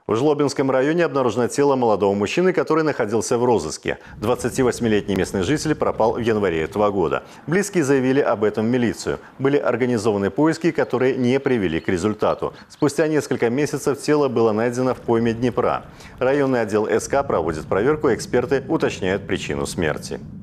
В Жлобинском районе обнаружено тело молодого мужчины, который находился в розыске. 28-летний местный житель пропал в январе этого года. Близкие заявили об этом в милицию. Были организованы поиски, которые не привели к результату. Спустя несколько месяцев тело было найдено в пойме Днепра. Районный отдел СК проводит проверку, эксперты уточняют причину смерти.